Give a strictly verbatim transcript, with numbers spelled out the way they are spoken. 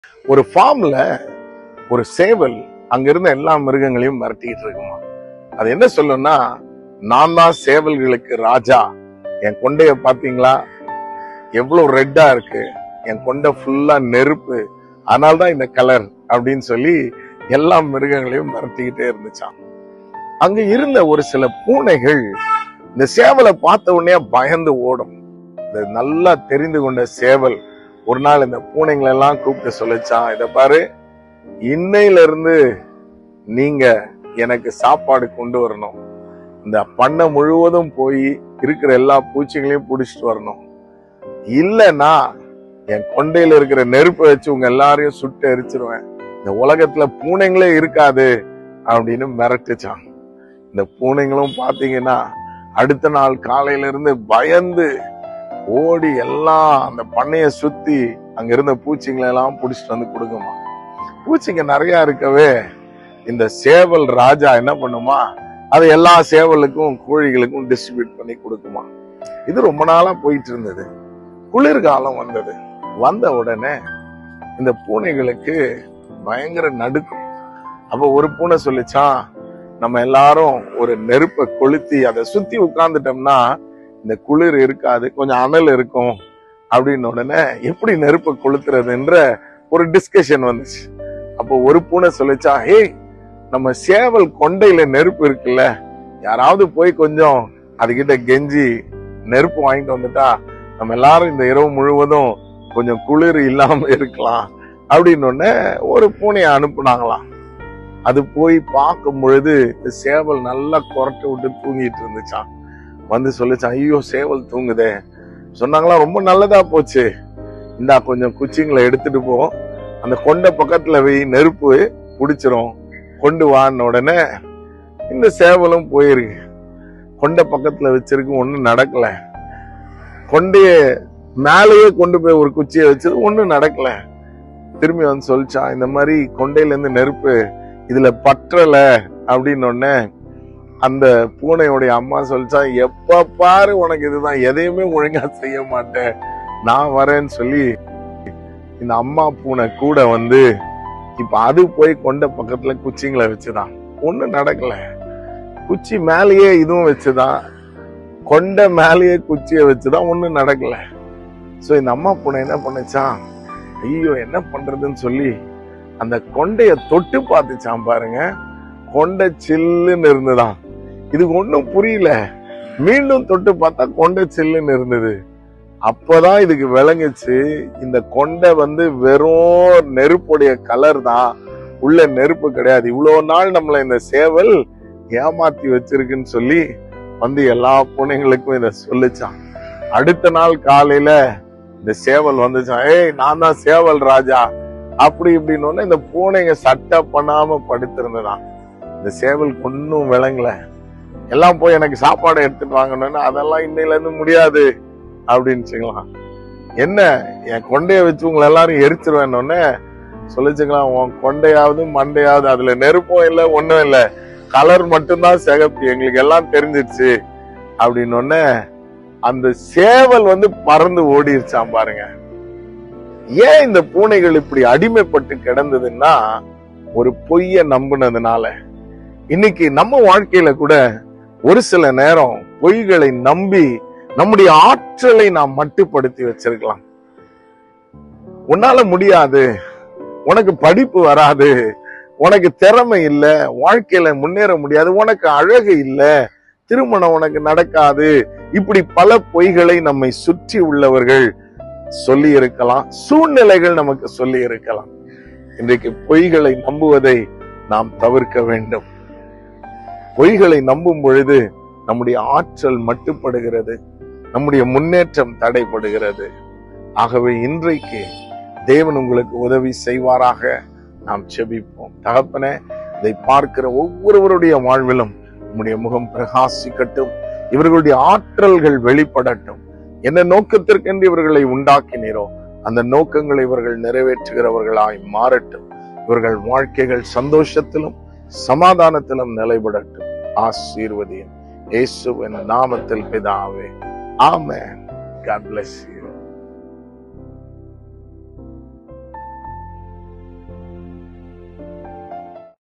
ஒரு ஃபார்ம்ல ஒரு சேவல் அங்க இருந்த எல்லா மிருகங்களையும் மிரட்டிட்டு இருக்குமா. அது என்ன சொல்லும்னா, நான் தான் சேவல்களுக்கு ராஜா, என் கொண்டைய பாத்தீங்களா எவ்வளவு ரெட்டா இருக்கு, என் கொண்டை ஃபுல்லா நெருப்பு, அதனால்தான் இந்த கலர் அப்படின்னு சொல்லி எல்லா மிருகங்களையும் மிரட்டிக்கிட்டே இருந்துச்சான். அங்க இருந்த ஒரு சில பூனைகள் இந்த சேவலை பார்த்த உடனே பயந்து ஓடும். இந்த நல்லா தெரிந்து கொண்ட சேவல் ஒரு நாள் இந்த பூனைங்களை எல்லாம் கூப்பிட்டு சொல்லிச்சான், இத பாரு, இன்னையில இருந்து நீங்க எனக்கு சாப்பாடு கொண்டு வரணும், இந்த பண்ணை முழுவதும் போய் இருக்கிற எல்லா பூச்சிகளையும் புடிச்சிட்டு வரணும், இல்லைன்னா என் கொண்டையில இருக்கிற நெருப்பை வச்சு உங்க எல்லாரையும் சுட்டு எரிச்சிருவேன், இந்த உலகத்துல பூனைங்களே இருக்காது அப்படின்னு மிரட்டுச்சான். இந்த பூனைங்களும் பாத்தீங்கன்னா அடுத்த நாள் காலையில இருந்து பயந்து ஓடி எல்லாம் அந்த பண்ணைய சுத்தி அங்க இருந்த பூச்சிங்களை எல்லாம் புடிச்சிட்டு வந்து கொடுக்குமா. பூச்சிங்க நிறைய இருக்கவே இந்த சேவல் ராஜா என்ன பண்ணுமா, அதை எல்லா சேவலுக்கும் கோழிகளுக்கும் டிஸ்ட்ரிபியூட் பண்ணி கொடுக்குமா. இது ரொம்ப நாளா போயிட்டு இருந்தது. குளிர்காலம் வந்தது. வந்த உடனே இந்த பூனைகளுக்கு பயங்கர நடுக்கம். அப்ப ஒரு பூனை சொல்லிச்சான், நம்ம எல்லாரும் ஒரு நெருப்பை கொளுத்தி அதை சுத்தி உட்கார்ந்துட்டோம்னா இந்த குளிர் இருக்காது, கொஞ்சம் அனல் இருக்கும் அப்படின்னு. உடனே எப்படி நெருப்பை கொளுத்துறதுன்ற ஒரு டிஸ்கஷன் வந்துச்சு. அப்போ ஒரு பூனை சொல்லிச்சா, ஹே, நம்ம சேவல் கொண்டையில நெருப்பு இருக்குல்ல, யாராவது போய் கொஞ்சம் அதுகிட்ட கெஞ்சி நெருப்பு வாங்கிட்டு வந்துட்டா நம்ம எல்லாரும் இந்த இரவு முழுவதும் கொஞ்சம் குளிர் இல்லாம இருக்கலாம் அப்படின்னு ஒரு பூனையை அனுப்புனாங்களாம். அது போய் பார்க்கும் பொழுது சேவல் நல்லா குரட்டை விட்டு தூங்கிட்டு இருந்துச்சான். வந்து சொல்லிச்சான், ஐயோ சேவல் தூங்குதே. சொன்னாங்களா, ரொம்ப நல்லதா போச்சு, இந்தா கொஞ்சம் குச்சிங்களை எடுத்துட்டு போ, அந்த கொண்டை பக்கத்துல போய் நெருப்பு பிடிச்சிரும், கொண்டு வான்னு. உடனே இந்த சேவலும் போயிருக்கு. கொண்டை பக்கத்துல வச்சிருக்கு, ஒண்ணும் நடக்கல. கொண்டைய மேலேயே கொண்டு போய் ஒரு குச்சியை வச்சது, ஒண்ணும் நடக்கல. திரும்பி வந்து சொல்லிச்சான், இந்த மாதிரி கொண்டையில இருந்து நெருப்பு இதுல பற்றல அப்படின்னு. உடனே அந்த பூனையோடைய அம்மா சொல்லிச்சா, எப்ப பாரு உனக்கு இதுதான், எதையுமே ஒழுங்கா செய்ய மாட்டேன், நான் வரேன்னு சொல்லி இந்த அம்மா பூனை கூட வந்து இப்ப அது போய் கொண்ட பக்கத்துல குச்சிங்களை வச்சுதான், ஒண்ணும் நடக்கல. குச்சி மேலேயே இதுவும் வச்சுதான், கொண்ட மேலேயே குச்சியை வச்சுதான், ஒண்ணும் நடக்கல. சோ இந்த அம்மா பூனை என்ன பண்ணுச்சான், ஐயோ என்ன பண்றதுன்னு சொல்லி அந்த கொண்டைய தொட்டு பார்த்துச்சான். பாருங்க, கொண்டை சில்லுன்னு இருந்துதான். இதுக்கு ஒண்ணும் புரியல. மீண்டும் தொட்டு பார்த்தா கொண்டை சில்லுன்னு இருந்தது. அப்பதான் இதுக்கு விளங்குச்சு, இந்த கொண்டை வந்து வெறும் நெருப்புடைய கலர் தான், உள்ள நெருப்பு கிடையாது. இவ்வளவு நாள் நம்மள இந்த சேவல் ஏமாத்தி வச்சிருக்குன்னு சொல்லி வந்து எல்லா பூனைங்களுக்கும் இத சொல்லிச்சான். அடுத்த நாள் காலையில இந்த சேவல் வந்துச்சான், ஏய் நான் தான் சேவல் ராஜா அப்படி இப்படின்னு. இந்த பூனைங்க சட்டை பண்ணாம படுத்திருந்ததான். இந்த சேவலுக்கு ஒன்னும் விளங்கல. எல்லாம் போய் எனக்கு சாப்பாடு எடுத்துட்டு வாங்கணும்னு, அதெல்லாம் இன்னையில இருந்து முடியாது அப்படின்னு சொல்லலாம். என்ன, என் கொண்டைய வச்சு உங்களை எல்லாரும் எரிச்சிருவேன்னு சொல்லிச்சுக்கலாம். உன் கொண்டையாவது மண்டையாவது அதுல நெருப்பும் இல்லை, ஒண்ணும் இல்லை, கலர் மட்டும்தான் சிகப்பு, எங்களுக்கு எல்லாம் தெரிஞ்சிருச்சு அப்படின்னு. அந்த சேவல் வந்து பறந்து ஓடிருச்சான். பாருங்க, ஏன் இந்த பூனைகள் இப்படி அடிமைப்பட்டு கிடந்ததுன்னா, ஒரு பொய்ய நம்பினதுனால. இன்னைக்கு நம்ம வாழ்க்கையில கூட ஒரு சில நேரம் பொய்களை நம்பி நம்முடைய ஆற்றலை நாம் மட்டுப்படுத்தி வச்சிருக்கலாம். உன்னால முடியாது, உனக்கு படிப்பு வராது, உனக்கு திறமை இல்ல, வாழ்க்கையில முன்னேற முடியாது, உனக்கு அழகு இல்ல, திருமணம் உனக்கு நடக்காது, இப்படி பல பொய்களை நம்மை சுற்றி உள்ளவர்கள் சொல்லி இருக்கலாம், சூழ்நிலைகள் நமக்கு சொல்லி இருக்கலாம். இன்றைக்கு பொய்களை நம்புவதை நாம் தவிர்க்க வேண்டும். பொய்களை நம்பும் பொழுது நம்முடைய ஆற்றல் மட்டுப்படுகிறது, நம்முடைய முன்னேற்றம் தடைப்படுகிறது. ஆகவே இன்றைக்கு தேவன் உங்களுக்கு உதவி செய்வாராக. நாம் செபிப்போம். தகப்பனே, இதை பார்க்கிற ஒவ்வொருவருடைய வாழ்விலும் நம்முடைய முகம் பிரகாசிக்கட்டும், இவர்களுடைய ஆற்றல்கள் வெளிப்படட்டும். என்ன நோக்கத்திற்கென்று இவர்களை உண்டாக்கினீரோ அந்த நோக்கங்களை இவர்கள் நிறைவேற்றுகிறவர்களாய் மாறட்டும். இவர்கள் வாழ்க்கைகள் சந்தோஷத்திலும் சமாதானத்திலும் நிலைபடட்டும். ஆசீர்வதியும் இயேசுவின் நாமத்தில் பிதாவே, ஆமென். God bless you.